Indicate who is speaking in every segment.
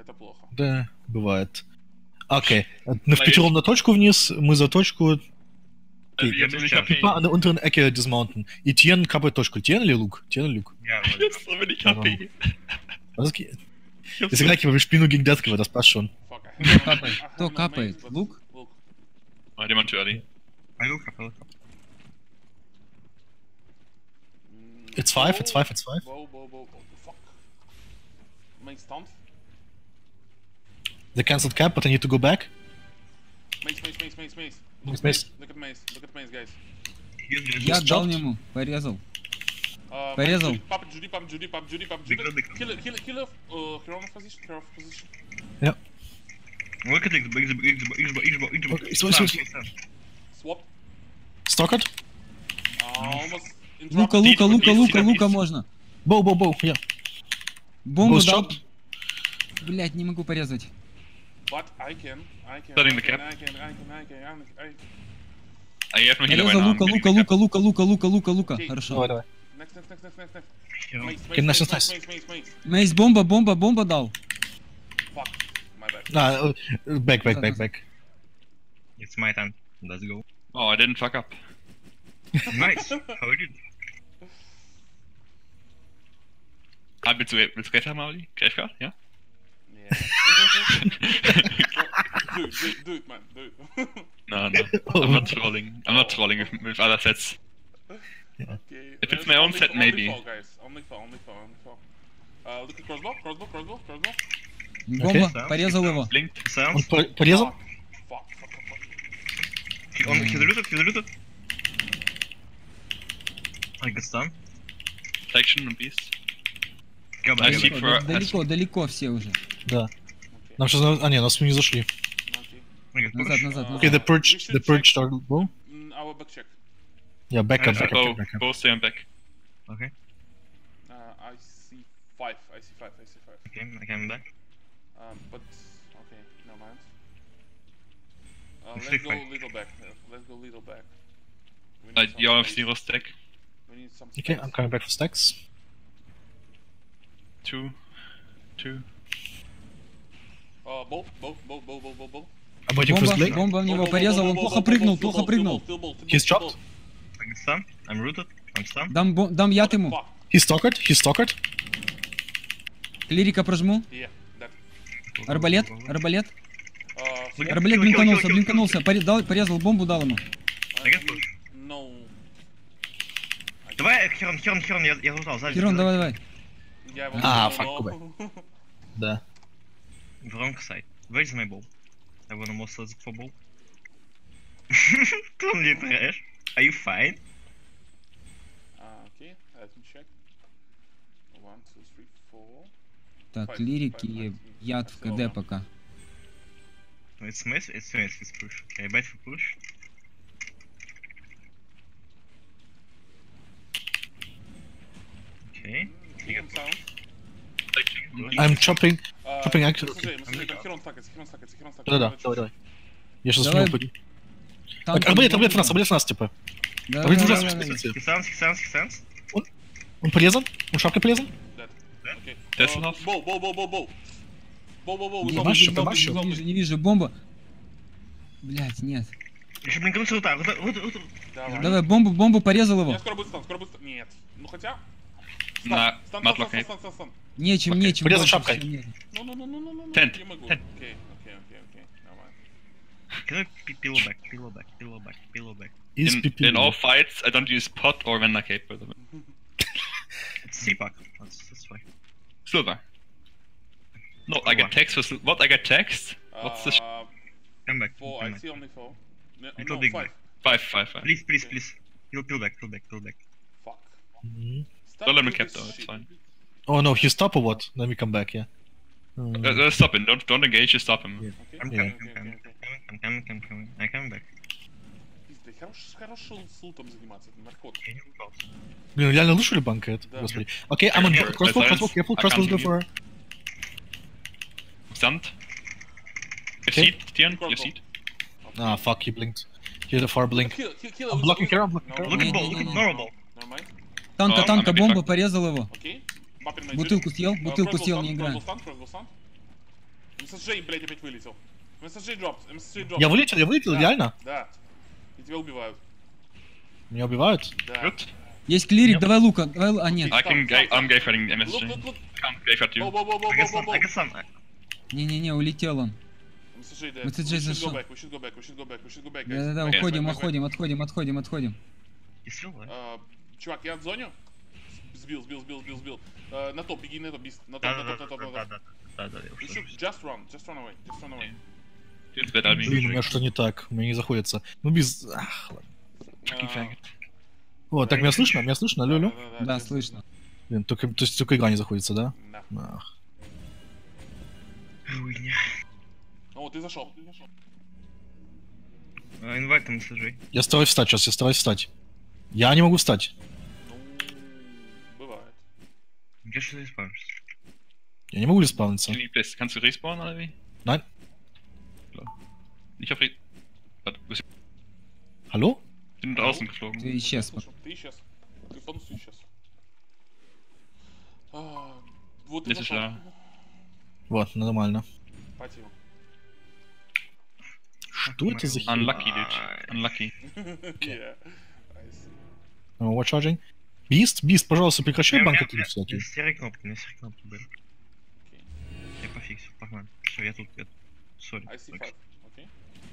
Speaker 1: Это плохо.
Speaker 2: Да, бывает. Окей. Мы впятером на точку вниз, мы за точку.
Speaker 3: Jetzt bin ich
Speaker 2: Gib
Speaker 3: HP.
Speaker 2: mal an der unteren Ecke dismounten. И Тьен капает точку. Тьен или Лук? Тьен или Luke?
Speaker 3: Ja,
Speaker 4: Jetzt bin ich HP.
Speaker 2: Was geht? Ist ja gleich, wir spielen nur gegen Deathgiver, das passt schon.
Speaker 1: Fuck, I
Speaker 5: Кто
Speaker 1: have-
Speaker 5: капает?
Speaker 1: I have
Speaker 5: Кто
Speaker 1: no
Speaker 5: капает?
Speaker 1: mace, but-
Speaker 5: Лук?
Speaker 1: Look.
Speaker 4: I demand too early.
Speaker 3: I look up, I look up.
Speaker 2: It's 5, it's 5, it's 5.
Speaker 1: Bow. Fuck. Mace stunned.
Speaker 2: They cancelled cap, but I need to go back.
Speaker 1: Mace.
Speaker 2: Mace, mace.
Speaker 1: Look at mace, guys.
Speaker 5: Я
Speaker 2: Just
Speaker 5: дал
Speaker 2: chopped.
Speaker 5: ему, порезал.
Speaker 1: Порезал.
Speaker 5: Порезал.
Speaker 1: Papa Judy.
Speaker 3: Big red.
Speaker 1: Kill hero of position.
Speaker 3: Look at it, X.
Speaker 2: Okay, so-
Speaker 1: Swap.
Speaker 2: Stalkered?
Speaker 1: Almost.
Speaker 5: Лука можно.
Speaker 2: Bow, yeah.
Speaker 5: Бомбу
Speaker 2: Ghost
Speaker 5: дал.
Speaker 2: shot.
Speaker 5: Блять, не могу порезать.
Speaker 1: But I can.
Speaker 4: Setting the cap.
Speaker 1: I can.
Speaker 4: I have no healer right
Speaker 5: Порезал
Speaker 4: now.
Speaker 5: Лука.
Speaker 1: Окей.
Speaker 5: Хорошо.
Speaker 2: Давай.
Speaker 1: Next.
Speaker 2: Okay, nice.
Speaker 5: Мейс, бомба дал.
Speaker 1: Fuck. My bad.
Speaker 2: Nah, back.
Speaker 3: It's my turn. Let's go.
Speaker 4: Oh, I didn't fuck up.
Speaker 3: Nice. How did?
Speaker 4: Willst du Greta mal, Olli? Greta, ja?
Speaker 1: Yeah. do it, man. Do it.
Speaker 4: No. I'm not trolling with other sets.
Speaker 1: Okay.
Speaker 4: If it's my own set, maybe.
Speaker 1: Only four, guys. Only four. Look at crossbow.
Speaker 5: Бомба, порезал его.
Speaker 4: Blinked.
Speaker 3: Sounds.
Speaker 2: Он порезал?
Speaker 1: Fuck.
Speaker 3: He's rooted. I got stun.
Speaker 4: Protection and beast.
Speaker 3: Go
Speaker 4: I
Speaker 3: back.
Speaker 4: see for
Speaker 5: Далеко все уже.
Speaker 2: Да.
Speaker 1: Okay.
Speaker 2: Нам сейчас... А, не, нас мы не зашли.
Speaker 1: Okay.
Speaker 3: I got push.
Speaker 5: Назад.
Speaker 2: Okay, the purge started bow.
Speaker 1: Our back check.
Speaker 2: Yeah, back up.
Speaker 4: both stay on back.
Speaker 3: Okay.
Speaker 1: I see five.
Speaker 3: Okay, I come back.
Speaker 1: But okay, never mind.
Speaker 3: Let's
Speaker 1: Let's
Speaker 3: take
Speaker 1: go
Speaker 3: five.
Speaker 1: little back. We need some
Speaker 4: You have
Speaker 1: space.
Speaker 4: 0 stack.
Speaker 1: We need some
Speaker 2: Okay,
Speaker 1: space.
Speaker 2: I'm coming back for stacks.
Speaker 4: 2.
Speaker 1: Bow.
Speaker 2: I'm waiting for his blink.
Speaker 5: Бомба в него порезал, он плохо прыгнул.
Speaker 2: He's chopped.
Speaker 3: I got stun. I'm rooted. I'm stunned.
Speaker 5: Дам яд ему.
Speaker 1: Fuck.
Speaker 2: He's stalkered.
Speaker 5: Клирика прожму.
Speaker 1: Yeah, that.
Speaker 5: Арбалет.
Speaker 3: Look at-
Speaker 5: Арбалет
Speaker 3: kill.
Speaker 5: блинканулся. Порезал бомбу, дал ему.
Speaker 3: I got push.
Speaker 1: No.
Speaker 3: Давай, Херон, я лутал, сзади.
Speaker 5: Херон, давай.
Speaker 1: Yeah,
Speaker 2: Ah,
Speaker 1: no,
Speaker 2: fuck,
Speaker 1: no.
Speaker 2: go back. Да.
Speaker 3: Wrong side. Where is my ball? I wanna more slots for ball. Don't need trash. Are you fine?
Speaker 1: Okay, let me check. 1, 2, 3, 4.
Speaker 5: Так, лирики, яд в КД пока.
Speaker 3: No, it's Smith with push. Okay, I bet for push. Okay.
Speaker 1: Medium sound.
Speaker 2: I'm chopping actually.
Speaker 1: Херон стакается.
Speaker 2: Да. Я сейчас в
Speaker 5: Давай.
Speaker 2: него пойду.
Speaker 5: Танк,
Speaker 2: Так, арбалет в нас, типа. Арбалет в нас,
Speaker 3: He sounds.
Speaker 2: Он порезан? Он шапкой порезан?
Speaker 1: Okay.
Speaker 4: That's enough.
Speaker 1: Bow.
Speaker 5: Не вижу, бомба. Блять, нет.
Speaker 3: Еще блинкануться вот так.
Speaker 5: Давай, бомбу порезал его.
Speaker 1: Скоро будет стан. Нет. Ну хотя.
Speaker 4: На
Speaker 1: Стан.
Speaker 4: матлок.
Speaker 5: Нечем.
Speaker 2: Порезал
Speaker 5: больше
Speaker 2: шапкой.
Speaker 5: всё нет.
Speaker 1: Ну.
Speaker 4: Tent.
Speaker 1: Не могу.
Speaker 4: Tent.
Speaker 1: Окей. Нормально.
Speaker 3: Can I pillow back?
Speaker 2: He's PP.
Speaker 4: In all fights, I don't use pot or Vendor Cape with them.
Speaker 3: It's CPAC. That's fine.
Speaker 4: Silver. No, I get text for what? I get text? What's the
Speaker 3: Come back.
Speaker 1: 4. I see only 4.
Speaker 3: Little
Speaker 1: No,
Speaker 3: big
Speaker 1: 5.
Speaker 3: guy.
Speaker 4: 5.
Speaker 3: Please. Peel back.
Speaker 1: Fuck.
Speaker 4: Don't let me cap though, it's fine.
Speaker 2: Oh no, he's top or what? Let me come back, yeah.
Speaker 4: Stop him, don't engage, just stop him.
Speaker 2: Yeah.
Speaker 3: I'm
Speaker 2: Yeah.
Speaker 3: coming. I come back.
Speaker 1: Пизда, хорош с лутом заниматься, это наркотик.
Speaker 3: Я не упался.
Speaker 2: Блин, реально лучше ли банкает?
Speaker 1: Да.
Speaker 2: Господи. Okay, I'm on
Speaker 4: Yeah,
Speaker 2: crossbow,
Speaker 4: silence.
Speaker 2: careful,
Speaker 4: I
Speaker 2: crossbow's
Speaker 4: can't
Speaker 2: go
Speaker 4: hear
Speaker 2: for her.
Speaker 4: Stunned. You
Speaker 2: Okay.
Speaker 4: see it, Tian? You see it?
Speaker 2: Ah, fuck, he blinked. He had a far blink.
Speaker 1: Kill.
Speaker 2: I'm blocking here, I'm blocking
Speaker 1: No,
Speaker 2: here.
Speaker 3: Look at ball.
Speaker 5: Не-не-не.
Speaker 3: Normal ball.
Speaker 1: Нормально.
Speaker 5: Танка,
Speaker 4: I'm
Speaker 5: бомба,
Speaker 4: happy.
Speaker 5: порезал его.
Speaker 1: Окей.
Speaker 5: Бутылку съел, не играю.
Speaker 1: МСЖ, блядь, опять вылетел. МСЖ дроп, МСЖ дроп.
Speaker 2: Я вылетел,
Speaker 1: Да,
Speaker 2: реально?
Speaker 1: Да. И тебя убивают.
Speaker 2: Меня убивают?
Speaker 1: Да.
Speaker 4: Good.
Speaker 5: Есть клирик, давай лука. Давай... А, нет.
Speaker 4: I can
Speaker 1: Stop,
Speaker 4: I'm
Speaker 1: stop.
Speaker 4: gayfighting
Speaker 1: Look,
Speaker 4: MSG.
Speaker 1: look, look.
Speaker 4: Can't gayfight you.
Speaker 1: Боу.
Speaker 3: I got some.
Speaker 5: Не-не-не, улетел он.
Speaker 1: МСЖ, да.
Speaker 5: МСЖ
Speaker 1: We should
Speaker 5: зашел.
Speaker 1: go back, guys.
Speaker 5: Да-да-да,
Speaker 1: Back,
Speaker 5: уходим,
Speaker 1: back, back, back.
Speaker 5: отходим.
Speaker 3: You still alive?
Speaker 1: Чувак, я в зоне. Сбил. На топ, беги на топ, на топ.
Speaker 3: Да, я
Speaker 1: You
Speaker 3: уже
Speaker 1: should just run away.
Speaker 4: It's better me.
Speaker 2: Блин, у меня что не так, у меня не заходится. Ну без... Ах, ладно.
Speaker 4: Fucking faggot.
Speaker 2: О, так меня слышно? Алло?
Speaker 5: Да, слышно.
Speaker 2: Блин, только, то есть только игра не заходится, да?
Speaker 1: Да.
Speaker 2: Ах.
Speaker 3: Хуйня.
Speaker 1: О, ты зашел.
Speaker 3: Инвайт там SG.
Speaker 2: Я стараюсь встать. Я не могу встать.
Speaker 1: Ну, бывает.
Speaker 3: Где что ты спамишься?
Speaker 2: Я не могу респауниться.
Speaker 4: Kannst du respawnen oder wie?
Speaker 2: Nein.
Speaker 4: Ich hab Warte, wir
Speaker 2: Hallo?
Speaker 4: sind draußen geflogen.
Speaker 5: Ты исчез.
Speaker 1: Ты исчез. Ты полностью исчез. Вот ты
Speaker 4: Если
Speaker 1: зашел.
Speaker 4: да.
Speaker 2: Вот, нормально.
Speaker 1: Спать его.
Speaker 2: Что это за херня?
Speaker 4: Unlucky, dude. Unlucky.
Speaker 1: Yeah. I see.
Speaker 2: What charging? Бист, пожалуйста, прекращай банкать или всякие.
Speaker 3: Серые кнопки были.
Speaker 1: Окей.
Speaker 3: Я пофиксил, погнали. Все, я тут. Сори.
Speaker 1: I see 5. Окей.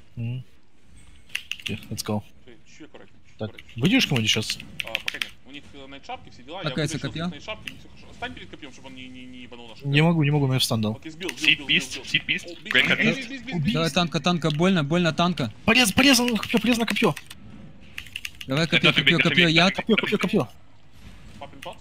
Speaker 2: Okay, let's go.
Speaker 1: Чуть аккуратнее.
Speaker 2: Так, выйдешь кому-нибудь сейчас?
Speaker 1: Пока нет. У них найтшапки, все дела.
Speaker 5: Какая-то
Speaker 1: Я вытащил
Speaker 5: копье?
Speaker 1: найтшапки, не все хорошо. Стань перед копьем, чтобы он не ебанул нашу.
Speaker 2: Не могу, но я встан дал.
Speaker 1: Окей, сбил.
Speaker 4: Seed Beast. Great cut.
Speaker 5: Давай танка, больно танка.
Speaker 2: Порезал на копье.
Speaker 5: Давай
Speaker 4: Это
Speaker 5: копье, яд.
Speaker 2: Копье.
Speaker 1: Папин пат.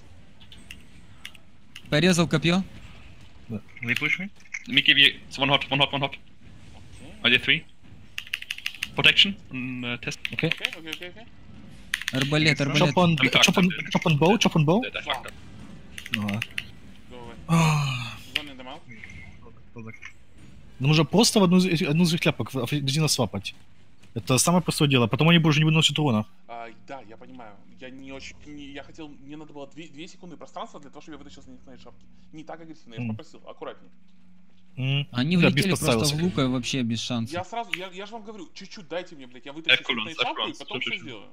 Speaker 5: Порезал копье.
Speaker 3: They push me?
Speaker 4: Let me give you it's one hot.
Speaker 1: Окей.
Speaker 4: I did 3. Protection on test.
Speaker 2: Окей.
Speaker 1: Окей.
Speaker 5: Арбалет.
Speaker 2: Chop on bow.
Speaker 4: That I fucked up.
Speaker 2: Ну,
Speaker 1: Go away.
Speaker 2: ах.
Speaker 1: Zone in them out.
Speaker 2: Ну, нужно просто в одну из их ляпок резина свапать. Это самое простое дело. Потом они больше не выносят урона.
Speaker 1: Да, я понимаю. Я не очень... Я хотел... Мне надо было 2 секунды пространства для того, чтобы я вытащил с них найтшапки. Не так агрессивно, я попросил. Аккуратнее.
Speaker 5: Они
Speaker 2: Да,
Speaker 5: влетели
Speaker 2: Бист
Speaker 5: просто
Speaker 2: подставился.
Speaker 5: в лука вообще без шансов.
Speaker 1: Я сразу... Я же вам говорю, чуть-чуть дайте мне, блядь. Я вытащу с них найтшапку и потом все сделаю.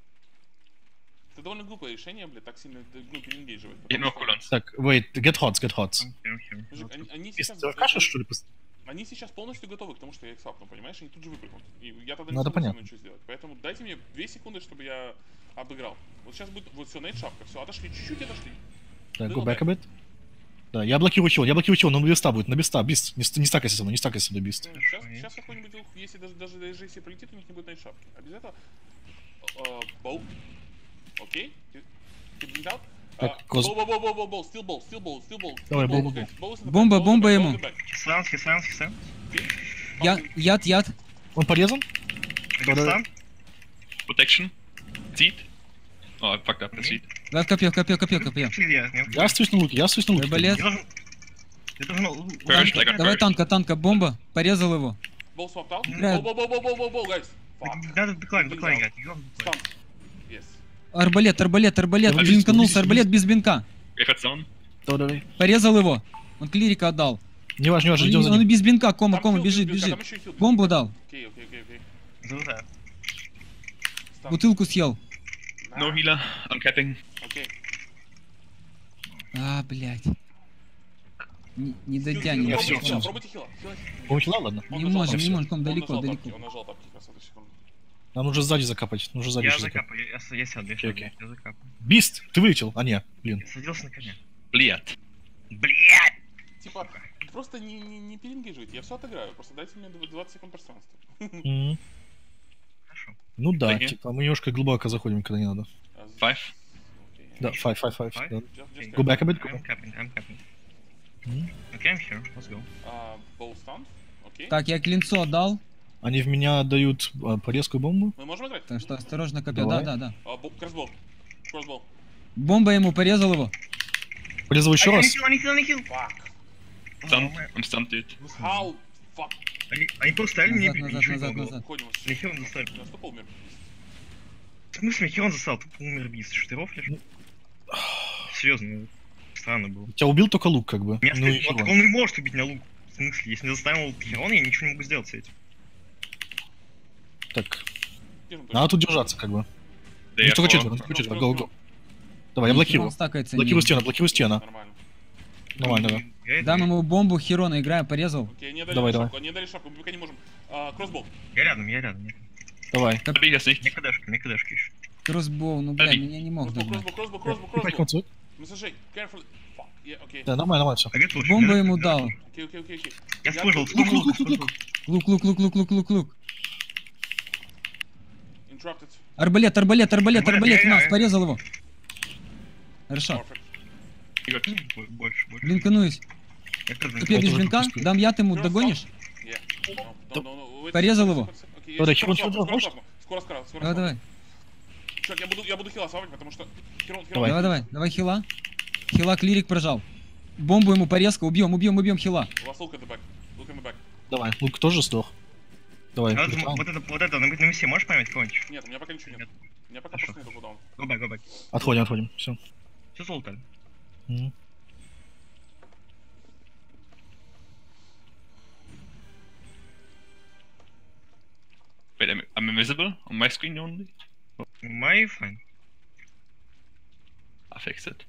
Speaker 1: Это довольно глупое решение, блядь, так сильно переингейдживать.
Speaker 4: Yeah, no cooldowns.
Speaker 2: Так, wait, get hot.
Speaker 1: Мужик, они
Speaker 2: Бист,
Speaker 1: сейчас...
Speaker 2: ты кашешь, что ли?
Speaker 1: Они сейчас полностью готовы к тому, что я их сапну, понимаешь? Они тут же выпрыгнут. И я тогда
Speaker 2: Надо
Speaker 1: не смогу
Speaker 2: понятно.
Speaker 1: ничего сделать. Поэтому дайте мне 2 секунды, чтобы я обыграл. Вот сейчас будет... Вот все, найтшапка. Все, отошли, чуть-чуть отошли.
Speaker 2: Так, go back a bit. Да, я блокирую хил, но на биста будет, Бист. Не стакайся со мной, Бист.
Speaker 1: Сейчас какой-нибудь ух, если даже если пролетит, у них не будет найтшапки. А без этого... Боу. Окей. Ты
Speaker 2: Так,
Speaker 1: Боу. Still bow.
Speaker 2: Давай, боу.
Speaker 5: Бомба ему.
Speaker 3: He's
Speaker 5: Яд.
Speaker 2: Он порезан?
Speaker 3: down.
Speaker 4: Protection. Seed. Oh, I fucked up the seed.
Speaker 5: Давай копье.
Speaker 2: Я остаюсь на луке.
Speaker 5: Арбалет.
Speaker 3: Я должен...
Speaker 4: First, I got
Speaker 5: Давай
Speaker 4: first.
Speaker 5: танка, бомба. Порезал его.
Speaker 1: Боу swapped out.
Speaker 5: Играет.
Speaker 1: Боу, guys. Fuck.
Speaker 3: Надо бэклайн играть.
Speaker 1: Stun. Yes.
Speaker 5: Арбалет. Блинканулся, арбалет без бинка.
Speaker 4: Gayfight zone.
Speaker 2: Давай.
Speaker 5: Порезал его. Он клирика отдал.
Speaker 2: Неважно, идем за
Speaker 5: Он
Speaker 2: ним.
Speaker 5: без бинка, кома,
Speaker 1: Там хил,
Speaker 5: бежит.
Speaker 1: там еще хил.
Speaker 5: Бомбу дал.
Speaker 1: Окей.
Speaker 3: Залутаю.
Speaker 1: Stun.
Speaker 5: Бутылку съел.
Speaker 4: No healer. I'm capping.
Speaker 1: Окей.
Speaker 5: Блядь. Не
Speaker 1: Хил,
Speaker 5: дотянет.
Speaker 2: всё, всё.
Speaker 1: Пробуйте хила.
Speaker 2: Помочила, ладно?
Speaker 1: Он
Speaker 5: Не
Speaker 1: нажал
Speaker 5: можем,
Speaker 1: тапки.
Speaker 5: там
Speaker 1: Он
Speaker 5: далеко.
Speaker 1: нажал тапки, красавчик, секунду.
Speaker 2: Нам нужно сзади закапать.
Speaker 3: Я закапаю, я сяду,
Speaker 2: Окей.
Speaker 3: я закапаю.
Speaker 2: Бист, ты вылетел? А, не, блин.
Speaker 3: Я садился на коня.
Speaker 4: Блядь.
Speaker 3: Блядь!
Speaker 1: Типа, просто не переингейдживайте, я все отыграю, просто дайте мне 20 секунд пространства.
Speaker 2: М.
Speaker 3: Хорошо.
Speaker 2: Ну да,
Speaker 4: Окей.
Speaker 2: типа, мы немножко глубоко заходим, когда не надо.
Speaker 4: 5.
Speaker 1: Окей.
Speaker 2: Да, 5.
Speaker 3: Five?
Speaker 2: Да.
Speaker 1: Just
Speaker 2: Go back a bit.
Speaker 3: I'm capping.
Speaker 2: М.
Speaker 3: Okay, I'm here, let's go.
Speaker 1: Bow stun. Окей.
Speaker 5: Так, я клинцо отдал.
Speaker 2: Они в меня отдают порезку и бомбу.
Speaker 1: Мы можем играть?
Speaker 5: Так что осторожно копье.
Speaker 2: Давай.
Speaker 5: Да.
Speaker 1: Кроссбол.
Speaker 5: Бомба ему, порезал его.
Speaker 2: Порезал еще раз.
Speaker 3: Они хил.
Speaker 1: Fuck.
Speaker 4: Stunned. I'm stunned, dude.
Speaker 1: How? Fuck.
Speaker 3: Они просто стали мне бить, ничего не
Speaker 5: Назад.
Speaker 3: помогло.
Speaker 1: Уходим.
Speaker 3: Мне хил заставил.
Speaker 1: У нас тупо умер.
Speaker 3: В смысле, хил он застал, тупо умер бист. Что ты рофлишь? Серьезно, странно было.
Speaker 2: Тебя убил только лук, как бы. Ну и
Speaker 3: Вот
Speaker 2: хилон.
Speaker 3: он не может убить на лук. В смысле, если не заставил Херон, я ничего не могу сделать с этим.
Speaker 2: Так,
Speaker 1: Держим,
Speaker 2: надо тут держаться, как бы.
Speaker 4: They
Speaker 2: Ну,
Speaker 4: are
Speaker 2: только
Speaker 4: four.
Speaker 2: четверо, только четверо, go, go. Давай, я блокирую.
Speaker 5: Херон стакается.
Speaker 2: Блокирую
Speaker 5: не-
Speaker 2: стену, блокирую стену.
Speaker 1: Нормально.
Speaker 2: Нормально, да.
Speaker 3: Я,
Speaker 5: Дам ему бомбу Херона, играю, порезал.
Speaker 1: Окей, не дали
Speaker 2: Давай,
Speaker 1: шапку, не дали шапку, мы пока не можем. Кроссбол.
Speaker 3: я рядом, я рядом.
Speaker 2: Давай.
Speaker 4: Big as nicht.
Speaker 3: Мне кадешки еще.
Speaker 5: Кроссбоу, ну бля,
Speaker 4: Али.
Speaker 5: меня не мог догнать.
Speaker 1: Кроссбол. Массажей, careful. Fuck, yeah, окей.
Speaker 2: Да, нормально, все.
Speaker 3: А где получил?
Speaker 5: Бомбу ему дал.
Speaker 1: Окей.
Speaker 3: Я слышал,
Speaker 5: Лук.
Speaker 1: Interrupted.
Speaker 5: Арбалет,
Speaker 3: я-
Speaker 5: нас, порезал его. Хорошо.
Speaker 1: Perfect.
Speaker 3: Больше.
Speaker 5: Блинкануюсь.
Speaker 3: Я тоже
Speaker 5: Ты бегаешь
Speaker 2: тоже
Speaker 5: блинка?
Speaker 2: пускаю.
Speaker 5: Дам яд ему, догонишь?
Speaker 1: Yeah. No. Wait,
Speaker 5: Порезал
Speaker 1: секунду,
Speaker 5: его.
Speaker 1: секунду. Окей,
Speaker 2: Давай,
Speaker 1: я
Speaker 2: Херон,
Speaker 1: скоро
Speaker 2: Херон,
Speaker 1: слабну. Скоро.
Speaker 5: Давай.
Speaker 1: Чувак, я буду хила слабить, потому что... Херон.
Speaker 5: Давай, хила. Хила, клирик прожал. Бомбу ему порезка, убьем хила.
Speaker 1: У вас лук in the back. Look in the back.
Speaker 2: Давай, Лук тоже сдох. Давай.
Speaker 3: А
Speaker 2: летаем.
Speaker 3: вот это, на весе можешь поймать кого-нибудь?
Speaker 1: Нет, у меня пока ничего нет. У меня пока
Speaker 3: Хорошо.
Speaker 1: просто нету куда он.
Speaker 3: Go back.
Speaker 2: Отходим, все.
Speaker 3: Все золото.
Speaker 4: Wait, I'm invisible on my screen only?
Speaker 3: My fine.
Speaker 4: I fixed it.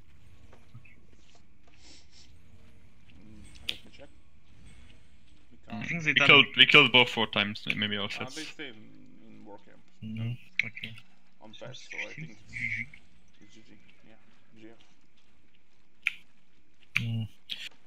Speaker 1: Let me check. We
Speaker 3: I
Speaker 1: can't.
Speaker 3: think they
Speaker 4: We killed both 4 times, maybe
Speaker 1: They
Speaker 4: ourselves.
Speaker 1: stay in war camp.
Speaker 3: Okay.
Speaker 1: On patch, so I think it's GG. Yeah, GG.